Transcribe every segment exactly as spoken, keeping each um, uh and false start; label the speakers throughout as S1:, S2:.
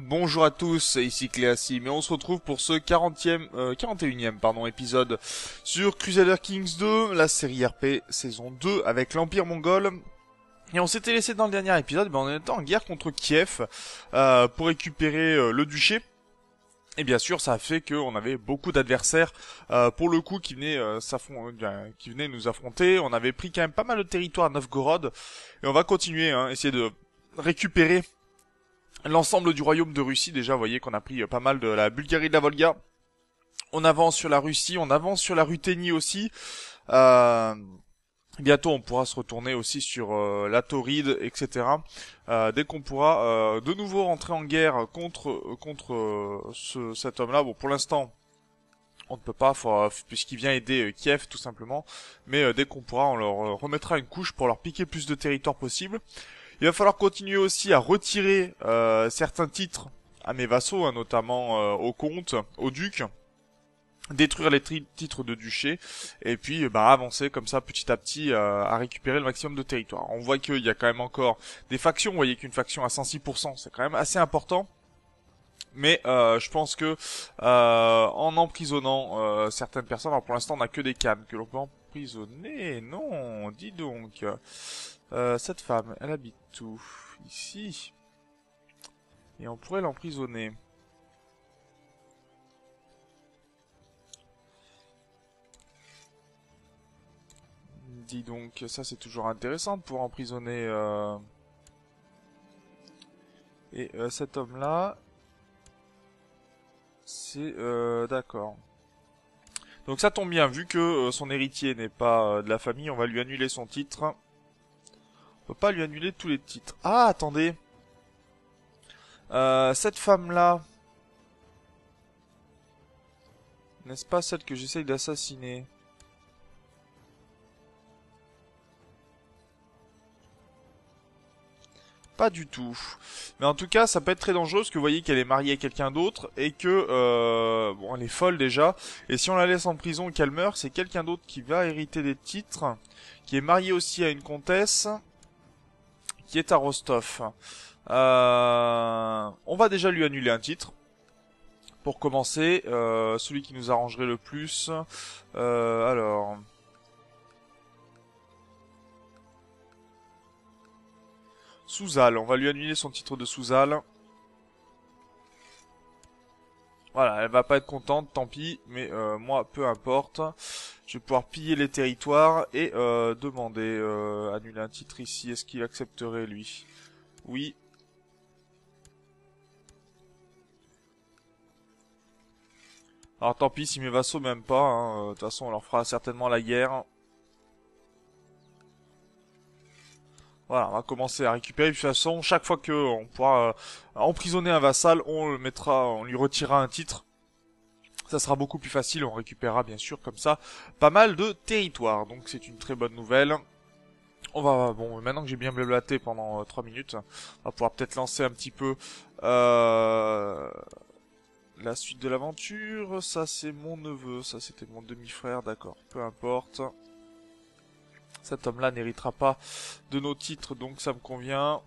S1: Bonjour à tous, ici Cléassim et on se retrouve pour ce quarantième, euh, quarante et unième pardon, épisode sur Crusader Kings deux, la série R P saison deux avec l'Empire mongol. Et on s'était laissé dans le dernier épisode, ben on était en guerre contre Kiev euh, pour récupérer euh, le duché. Et bien sûr, ça a fait qu'on avait beaucoup d'adversaires, euh, pour le coup, qui venaient, euh, euh, qui venaient nous affronter. On avait pris quand même pas mal de territoire à Novgorod. Et on va continuer, hein, essayer de récupérer l'ensemble du royaume de Russie. Déjà, vous voyez qu'on a pris euh, pas mal de la Bulgarie, de la Volga. On avance sur la Russie, on avance sur la Ruthénie aussi. Euh... Bientôt, on pourra se retourner aussi sur euh, la Tauride, et cetera. Euh, dès qu'on pourra euh, de nouveau rentrer en guerre contre euh, contre euh, ce, cet homme-là. Bon, pour l'instant, on ne peut pas, faut, puisqu'il vient aider euh, Kiev, tout simplement. Mais euh, dès qu'on pourra, on leur euh, remettra une couche pour leur piquer plus de territoire possible. Il va falloir continuer aussi à retirer euh, certains titres à mes vassaux, hein, notamment euh, au comte, au duc. Détruire les titres de duché et puis bah avancer comme ça petit à petit euh, à récupérer le maximum de territoire. On voit qu'il y a quand même encore des factions, vous voyez qu'une faction à cent six pour cent c'est quand même assez important, mais euh, je pense que euh, en emprisonnant euh, certaines personnes, alors pour l'instant on n'a que des cannes que l'on peut emprisonner, non, dis donc, euh, cette femme elle habite où? Ici, et on pourrait l'emprisonner. Dis donc, ça c'est toujours intéressant de pouvoir emprisonner euh... et euh, cet homme-là, c'est euh, d'accord. Donc ça tombe bien, vu que euh, son héritier n'est pas euh, de la famille, on va lui annuler son titre. On peut pas lui annuler tous les titres. Ah, attendez, euh, cette femme-là, n'est-ce pas celle que j'essaye d'assassiner? Pas du tout. Mais en tout cas, ça peut être très dangereux parce que vous voyez qu'elle est mariée à quelqu'un d'autre et que, euh, bon, elle est folle déjà. Et si on la laisse en prison et qu'elle meurt, c'est quelqu'un d'autre qui va hériter des titres, qui est marié aussi à une comtesse, qui est à Rostov. Euh, on va déjà lui annuler un titre. Pour commencer, euh, celui qui nous arrangerait le plus. Euh, alors... Souzal, on va lui annuler son titre de Souzal. Voilà, elle va pas être contente, tant pis, mais euh, moi, peu importe. Je vais pouvoir piller les territoires et euh, demander, euh, annuler un titre ici. Est-ce qu'il accepterait, lui? Oui. Alors tant pis si mes vassaux m'aiment pas, hein. De toute façon on leur fera certainement la guerre. Voilà, on va commencer à récupérer. De toute façon, chaque fois que on pourra euh, emprisonner un vassal, on le mettra, on lui retirera un titre. Ça sera beaucoup plus facile, on récupérera bien sûr comme ça pas mal de territoire. Donc c'est une très bonne nouvelle. On va, bon, maintenant que j'ai bien blablaté pendant euh, trois minutes, on va pouvoir peut-être lancer un petit peu euh, la suite de l'aventure. Ça c'est mon neveu, ça c'était mon demi-frère, d'accord, peu importe. Cet homme-là n'héritera pas de nos titres, donc ça me convient.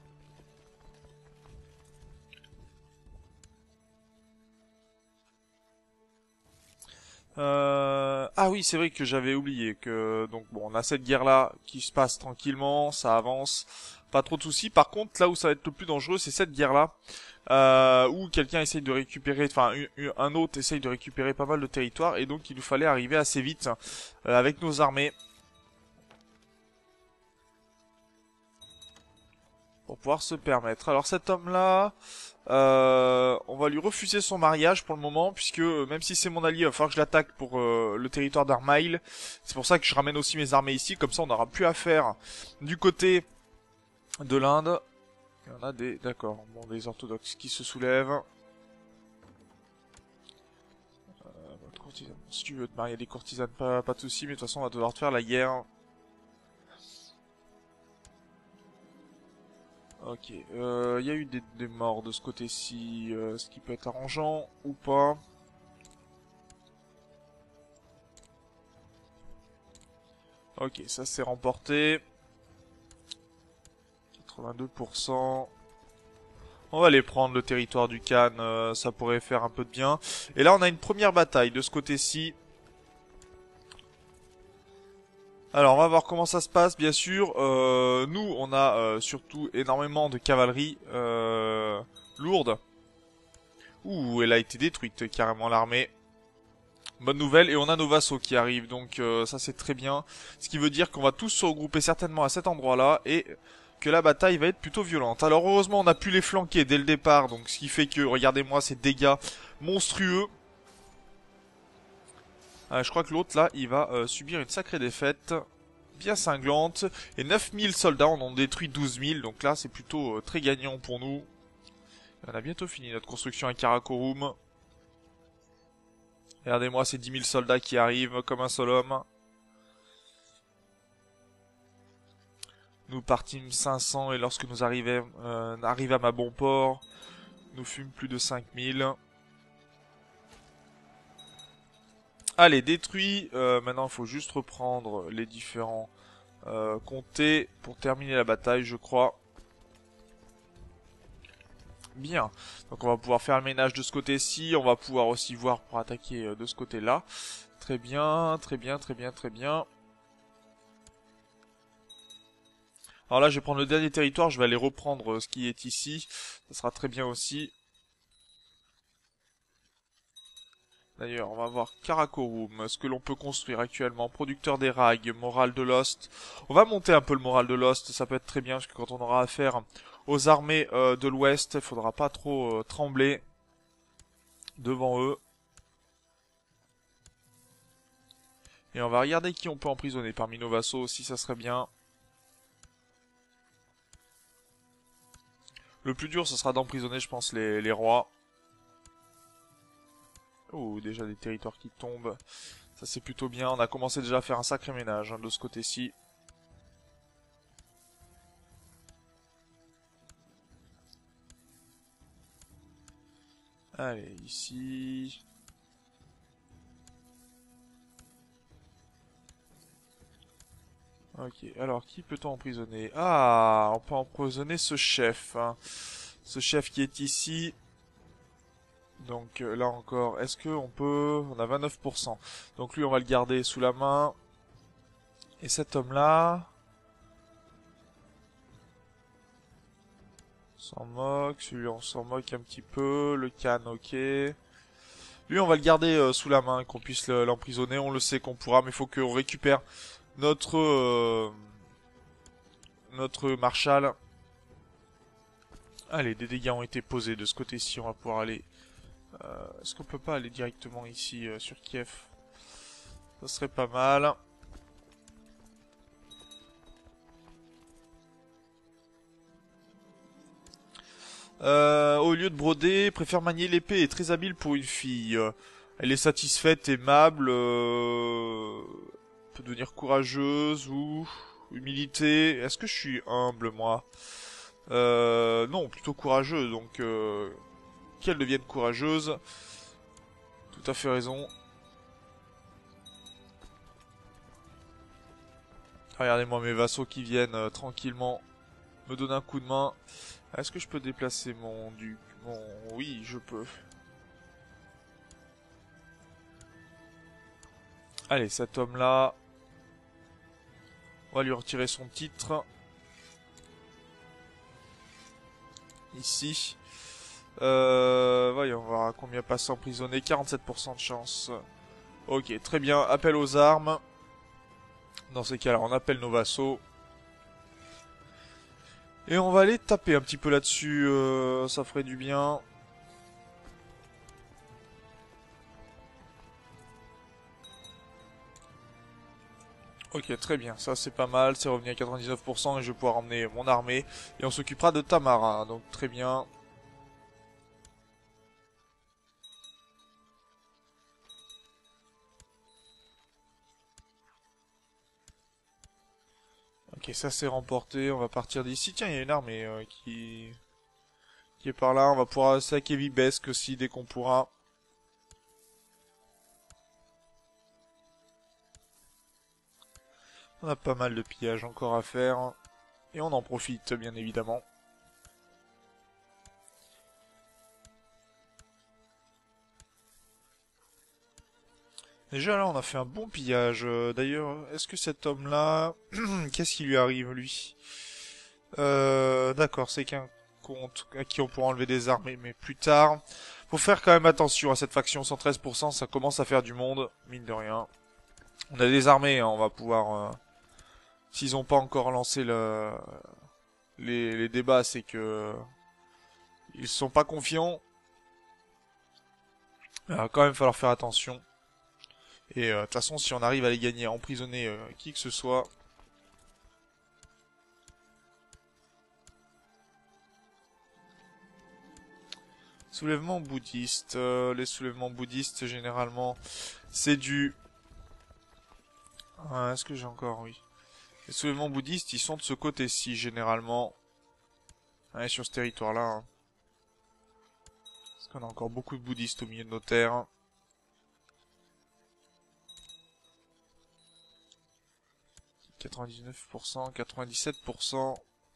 S1: Euh... Ah oui, c'est vrai que j'avais oublié que donc bon, on a cette guerre-là qui se passe tranquillement, ça avance, pas trop de soucis. Par contre, là où ça va être le plus dangereux, c'est cette guerre-là euh, où quelqu'un essaye de récupérer, enfin un autre essaye de récupérer pas mal de territoire, et donc il nous fallait arriver assez vite euh, avec nos armées pour pouvoir se permettre. Alors cet homme-là, euh, on va lui refuser son mariage pour le moment, puisque euh, même si c'est mon allié, il va falloir que je l'attaque pour euh, le territoire d'Armail. C'est pour ça que je ramène aussi mes armées ici, comme ça on n'aura plus à faire du côté de l'Inde. Il y en a des, d'accord, bon, des orthodoxes qui se soulèvent. Euh, si tu veux te marier à des courtisanes, pas, pas de soucis, mais de toute façon on va devoir te faire la guerre. Ok, il euh, y a eu des, des morts de ce côté-ci, euh, ce qui peut être arrangeant ou pas. Ok, ça c'est remporté. quatre-vingt-deux pour cent. On va aller prendre le territoire du Khan, euh, ça pourrait faire un peu de bien. Et là, on a une première bataille de ce côté-ci. Alors, on va voir comment ça se passe, bien sûr. Euh, nous, on a euh, surtout énormément de cavalerie euh, lourde. Ouh, elle a été détruite, carrément, l'armée. Bonne nouvelle, et on a nos vassaux qui arrivent, donc euh, ça c'est très bien. Ce qui veut dire qu'on va tous se regrouper certainement à cet endroit-là, et que la bataille va être plutôt violente. Alors heureusement on a pu les flanquer dès le départ, donc ce qui fait que, regardez-moi ces dégâts monstrueux. Euh, je crois que l'autre là, il va euh, subir une sacrée défaite, bien cinglante. Et neuf mille soldats, on en détruit douze mille, donc là c'est plutôt euh, très gagnant pour nous. On a bientôt fini notre construction à Karakorum. Regardez-moi ces dix mille soldats qui arrivent comme un seul homme. Nous partîmes cinq cents et lorsque nous arrivons euh, arrivâmes à bon port, nous fûmes plus de cinq mille. Allez, détruit. Euh, maintenant, il faut juste reprendre les différents euh, comtés pour terminer la bataille, je crois. Bien. Donc on va pouvoir faire le ménage de ce côté-ci. On va pouvoir aussi voir pour attaquer euh, de ce côté-là. Très bien, très bien, très bien, très bien. Alors là, je vais prendre le dernier territoire, je vais aller reprendre ce qui est ici. Ça sera très bien aussi. D'ailleurs, on va voir Karakorum, ce que l'on peut construire actuellement. Producteur des rags, morale de Lost. On va monter un peu le moral de Lost, ça peut être très bien, parce que quand on aura affaire aux armées euh, de l'Ouest, il faudra pas trop euh, trembler devant eux. Et on va regarder qui on peut emprisonner parmi nos vassaux aussi, ça serait bien. Le plus dur, ce sera d'emprisonner, je pense, les, les rois. Oh, déjà des territoires qui tombent. Ça, c'est plutôt bien. On a commencé déjà à faire un sacré ménage hein, de ce côté-ci. Allez, ici... Ok, alors qui peut-on emprisonner? Ah, on peut emprisonner ce chef. Hein. Ce chef qui est ici. Donc euh, là encore, est-ce que on peut... On a vingt-neuf pour cent. Donc lui, on va le garder sous la main. Et cet homme-là... S'en moque, celui on s'en moque un petit peu. Le Khan, ok. Lui, on va le garder euh, sous la main, qu'on puisse l'emprisonner. On le sait qu'on pourra, mais il faut qu'on récupère notre... Euh, notre Marshal. Allez, des dégâts ont été posés de ce côté-ci, on va pouvoir aller... Euh, Est-ce qu'on peut pas aller directement ici, euh, sur Kiev? Ça serait pas mal. Euh, au lieu de broder, préfère manier l'épée, est très habile pour une fille. Elle est satisfaite, aimable, euh... peut devenir courageuse ou... Humilité. Est-ce que je suis humble, moi? Euh, non, plutôt courageux, donc euh, qu'elle devienne courageuse. Tout à fait raison. Regardez-moi mes vassaux qui viennent euh, tranquillement me donner un coup de main. Est-ce que je peux déplacer mon duc? Mon... Oui, je peux. Allez, cet homme-là... On va lui retirer son titre. Ici. Euh, voyons voir combien passe emprisonné. quarante-sept pour cent de chance. Ok, très bien. Appel aux armes. Dans ces cas-là, on appelle nos vassaux. Et on va aller taper un petit peu là-dessus. Euh, ça ferait du bien. Ok, très bien, ça c'est pas mal, c'est revenu à quatre-vingt-dix-neuf pour cent et je vais pouvoir emmener mon armée. Et on s'occupera de Tamara, donc très bien. Ok, ça c'est remporté, on va partir d'ici. Tiens, il y a une armée euh, qui... qui est par là, on va pouvoir saquer Vibesque aussi dès qu'on pourra. On a pas mal de pillages encore à faire. Et on en profite, bien évidemment. Déjà là, on a fait un bon pillage. Euh, D'ailleurs, est-ce que cet homme-là, qu'est-ce qui lui arrive lui? Euh, d'accord, c'est qu'un compte à qui on pourra enlever des armes, mais plus tard. Faut faire quand même attention à cette faction. cent treize pour cent, ça commence à faire du monde, mine de rien. On a des armées, hein, on va pouvoir. Euh, S'ils ont pas encore lancé le, les, les débats, c'est que ils sont pas confiants. Il va quand même falloir faire attention. Et euh, de toute façon, si on arrive à les gagner, à emprisonner euh, qui que ce soit. Soulèvement bouddhiste. Euh, les soulèvements bouddhistes, généralement, c'est du... Ah, est-ce que j'ai encore? Oui. Les soulèvements bouddhistes, ils sont de ce côté-ci, généralement. Ouais, sur ce territoire-là. Hein. Parce qu'on a encore beaucoup de bouddhistes au milieu de nos terres. quatre-vingt-dix-neuf pour cent, quatre-vingt-dix-sept pour cent.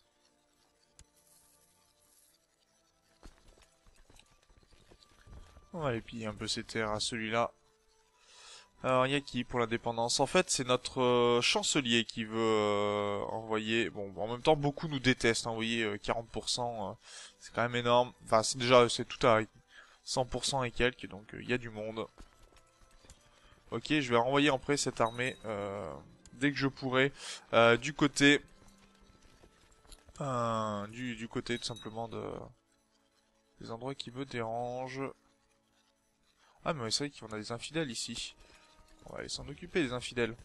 S1: On va aller piller un peu ces terres à celui-là. Alors, il y a qui pour l'indépendance? En fait, c'est notre euh, chancelier qui veut euh, envoyer... Bon, en même temps, beaucoup nous détestent. Envoyer euh, quarante pour cent, euh, c'est quand même énorme. Enfin, c'est déjà, c'est tout à cent pour cent et quelques, donc il euh, y a du monde. Ok, je vais renvoyer en prêt cette armée euh, dès que je pourrai. Euh, du côté... Euh, du, du côté, tout simplement, de... des endroits qui me dérangent. Ah, mais c'est vrai qu'on a des infidèles ici. On va aller s'en occuper des infidèles.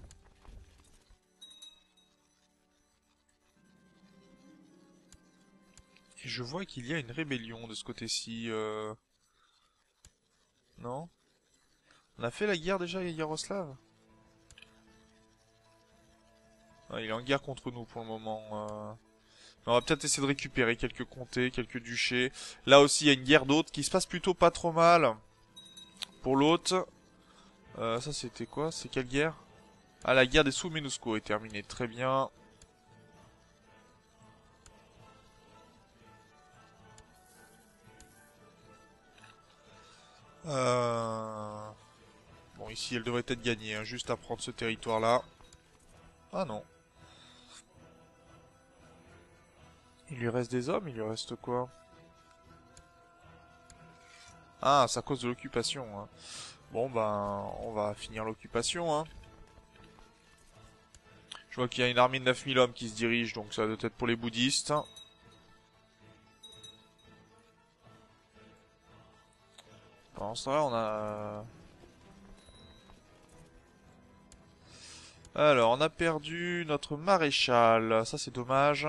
S1: Et je vois qu'il y a une rébellion de ce côté-ci. Euh... Non? On a fait la guerre déjà à Yaroslav? Ah, il est en guerre contre nous pour le moment. Euh... On va peut-être essayer de récupérer quelques comtés, quelques duchés. Là aussi, il y a une guerre d'autres qui se passe plutôt pas trop mal. Pour l'autre. Euh, ça, c'était quoi? C'est quelle guerre? Ah, la guerre des Sous-Ménousco est terminée. Très bien. Euh... Bon, ici, elle devrait être gagnée, hein, juste à prendre ce territoire-là. Ah non. Il lui reste des hommes, il lui reste quoi? Ah, c'est à cause de l'occupation. Hein. Bon, ben, on va finir l'occupation. Hein. Je vois qu'il y a une armée de neuf mille hommes qui se dirige, donc ça doit être pour les bouddhistes. Pendant ce temps-là, on a... Alors, on a perdu notre maréchal. Ça, c'est dommage.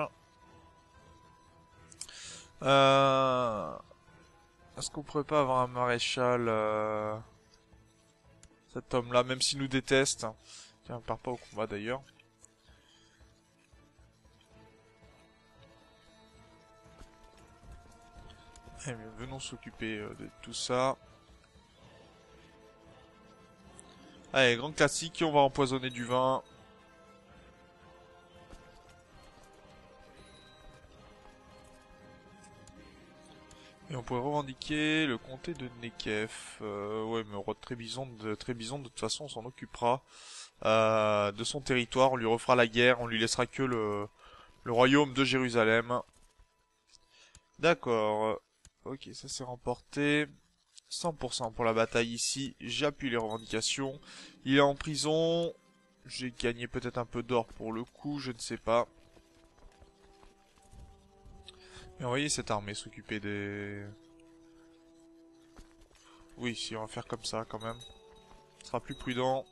S1: Euh... Est-ce qu'on pourrait pas avoir un maréchal euh... Cet homme-là, même s'il nous déteste. Tiens, on part pas au combat d'ailleurs. Eh bien, venons s'occuper euh, de tout ça. Allez, grand classique, on va empoisonner du vin. Et on pourrait revendiquer le comté de Nekev. Euh, ouais, mais roi de Trébizonde, de Trébizonde, de toute façon, on s'en occupera. Euh, de son territoire, on lui refera la guerre, on lui laissera que le, le royaume de Jérusalem. D'accord. Ok, ça c'est remporté. cent pour cent pour la bataille ici. J'appuie les revendications. Il est en prison. J'ai gagné peut-être un peu d'or pour le coup, je ne sais pas. Mais envoyez cette armée s'occuper des... Oui, si on va faire comme ça quand même. Ce sera plus prudent.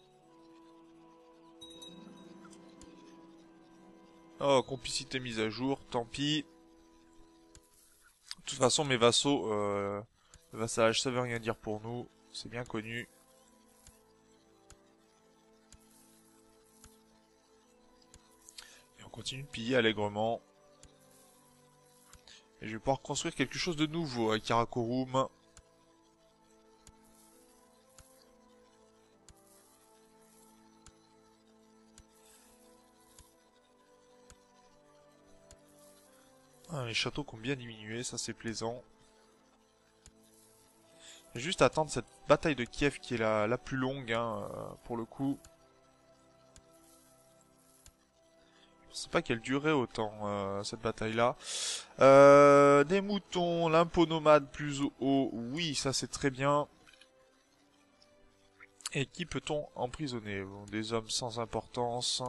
S1: Oh, complicité mise à jour, tant pis. De toute façon, mes vassaux, euh, le vassalage, ça veut rien dire pour nous. C'est bien connu. Et on continue de piller allègrement. Et je vais pouvoir construire quelque chose de nouveau à Karakorum. Ah, les châteaux qui ont bien diminué, ça c'est plaisant. Juste attendre cette bataille de Kiev qui est la, la plus longue, hein, euh, pour le coup. Je sais pas qu'elle durait autant, euh, cette bataille-là. Euh, des moutons, l'impôt nomade plus haut, oui, ça c'est très bien. Et qui peut-on emprisonner? Bon, des hommes sans importance.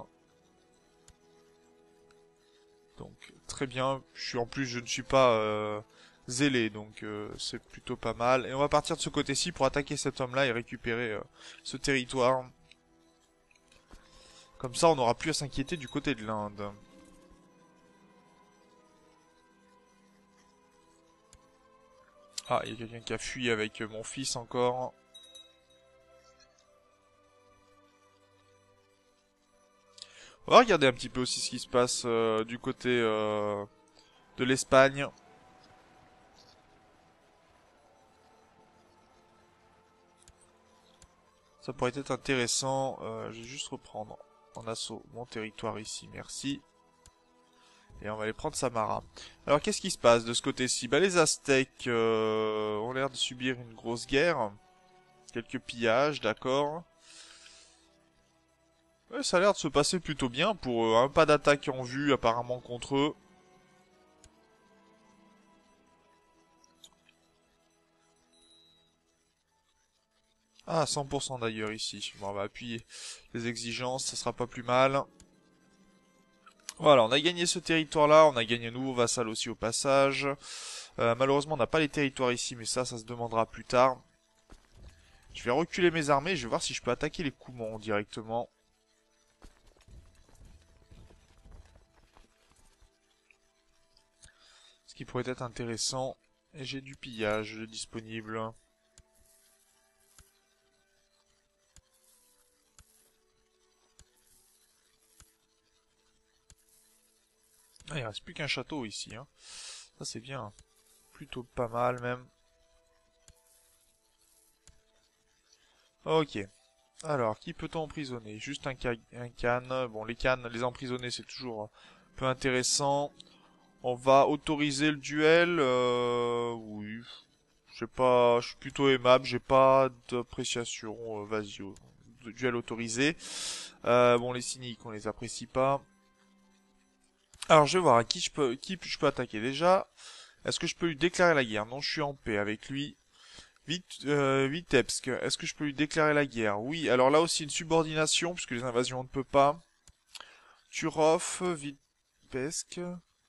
S1: Donc, très bien. Je suis, en plus, je ne suis pas euh, zélé, donc euh, c'est plutôt pas mal. Et on va partir de ce côté-ci pour attaquer cet homme-là et récupérer euh, ce territoire. Comme ça, on n'aura plus à s'inquiéter du côté de l'Inde. Ah, il y a quelqu'un qui a fui avec mon fils encore. On va regarder un petit peu aussi ce qui se passe euh, du côté euh, de l'Espagne. Ça pourrait être intéressant. Euh, je vais juste reprendre en assaut mon territoire ici, merci. Et on va aller prendre Samara. Alors qu'est-ce qui se passe de ce côté-ci? Bah les Aztèques euh, ont l'air de subir une grosse guerre. Quelques pillages, d'accord. Ouais, ça a l'air de se passer plutôt bien pour eux, hein. Pas d'attaque en vue apparemment contre eux. Ah, cent pour cent d'ailleurs ici. Bon, on va appuyer les exigences, ça sera pas plus mal. Voilà, on a gagné ce territoire-là, on a gagné un nouveau vassal aussi au passage. Euh, malheureusement, on n'a pas les territoires ici, mais ça, ça se demandera plus tard. Je vais reculer mes armées, je vais voir si je peux attaquer les Coumans directement. Ce qui pourrait être intéressant. Et j'ai du pillage de disponible. Ah, il reste plus qu'un château ici, hein. Ça c'est bien. Plutôt pas mal même. Ok. Alors, qui peut-on emprisonner? Juste un, un canne. Bon, les cannes, les emprisonner, c'est toujours un peu intéressant. On va autoriser le duel. Euh, oui. Je sais pas, je suis plutôt aimable, j'ai pas d'appréciation. Euh, Vas-y, oh, duel autorisé. Euh, bon, les cyniques, on les apprécie pas. Alors, je vais voir à qui je peux, qui je peux attaquer déjà. Est-ce que je peux lui déclarer la guerre? Non, je suis en paix avec lui. Vite, euh, Vitebsk, est-ce que je peux lui déclarer la guerre? Oui, alors là aussi une subordination, puisque les invasions on ne peut pas. Turov, Vitebsk.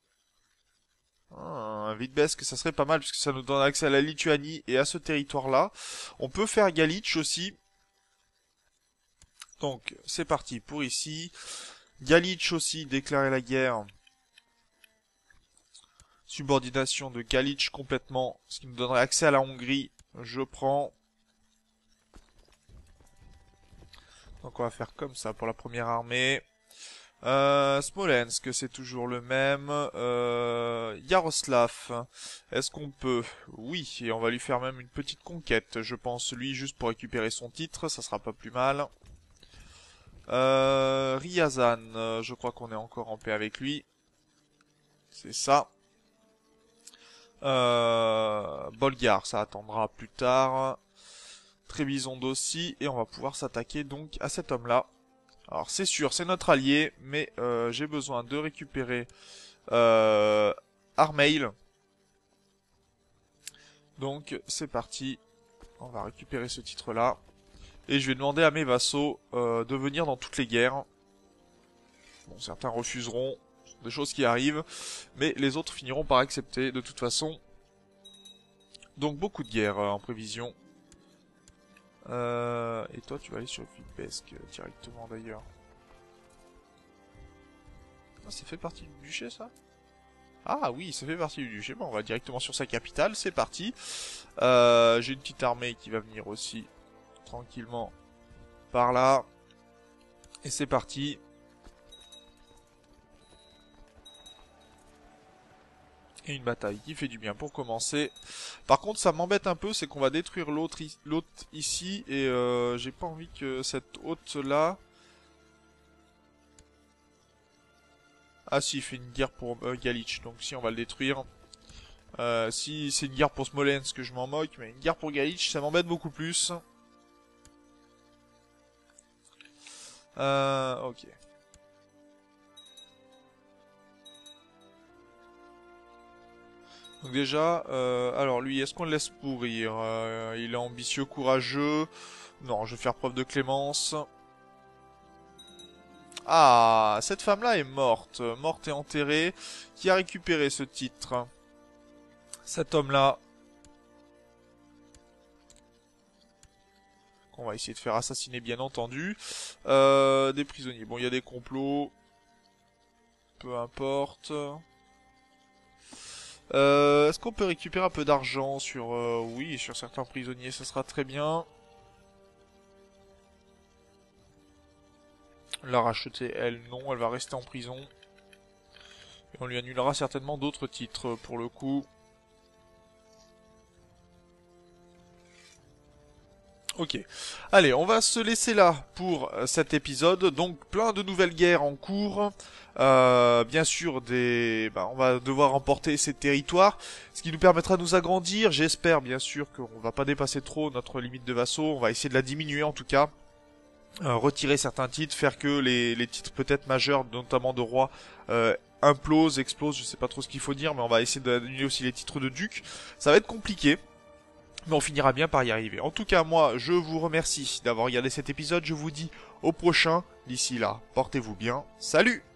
S1: Ah, Vitebsk, ça serait pas mal, puisque ça nous donne accès à la Lituanie et à ce territoire-là. On peut faire Galitch aussi. Donc, c'est parti pour ici. Galitch aussi, déclarer la guerre. Subordination de Galitch complètement, ce qui nous donnerait accès à la Hongrie. Je prends. Donc on va faire comme ça pour la première armée. Euh, Smolensk, c'est toujours le même. Euh, Yaroslav, est-ce qu'on peut? Oui, et on va lui faire même une petite conquête, je pense, lui, juste pour récupérer son titre, ça sera pas plus mal. Euh, Ryazan, je crois qu'on est encore en paix avec lui. C'est ça. Euh, Bolgar, ça attendra plus tard. Trébizonde aussi, et on va pouvoir s'attaquer donc à cet homme-là. Alors c'est sûr, c'est notre allié, mais euh, j'ai besoin de récupérer euh, Armail. Donc c'est parti, on va récupérer ce titre-là. Et je vais demander à mes vassaux euh, de venir dans toutes les guerres. Bon, certains refuseront, ce sont des choses qui arrivent, mais les autres finiront par accepter de toute façon. Donc beaucoup de guerres euh, en prévision. Euh, et toi, tu vas aller sur Vitebsk directement d'ailleurs. Ah, ça fait partie du duché, ça? Ah oui, ça fait partie du duché. Bon, on va directement sur sa capitale, c'est parti. Euh, J'ai une petite armée qui va venir aussi tranquillement par là. Et c'est parti. Et une bataille qui fait du bien pour commencer. Par contre, ça m'embête un peu, c'est qu'on va détruire l'autre l'autre ici. Et euh, j'ai pas envie que cette hôte-là... Ah si, il fait une guerre pour euh, Galitch, donc si, on va le détruire. Euh, si c'est une guerre pour Smolensk, je m'en moque, mais une guerre pour Galitch, ça m'embête beaucoup plus. Euh, ok. Donc déjà, euh, alors lui, est-ce qu'on le laisse pourrir? euh, Il est ambitieux, courageux. Non, je vais faire preuve de clémence. Ah, cette femme-là est morte, morte et enterrée. Qui a récupéré ce titre? Cet homme-là. Qu'on va essayer de faire assassiner, bien entendu. Euh, des prisonniers. Bon, il y a des complots. Peu importe. Euh, est-ce qu'on peut récupérer un peu d'argent sur... Euh, oui, sur certains prisonniers, ça sera très bien. La racheter, elle, non, elle va rester en prison. Et on lui annulera certainement d'autres titres, pour le coup. Ok. Allez, on va se laisser là pour cet épisode. Donc, plein de nouvelles guerres en cours. Euh, bien sûr, des, bah, on va devoir remporter ces territoires, ce qui nous permettra de nous agrandir. J'espère, bien sûr, qu'on va pas dépasser trop notre limite de vassaux. On va essayer de la diminuer, en tout cas. Euh, retirer certains titres, faire que les, les titres peut-être majeurs, notamment de roi, euh, implosent, explosent, je sais pas trop ce qu'il faut dire, mais on va essayer d'annuler aussi les titres de duc. Ça va être compliqué. Mais on finira bien par y arriver. En tout cas, moi, je vous remercie d'avoir regardé cet épisode. Je vous dis au prochain. D'ici là, portez-vous bien. Salut!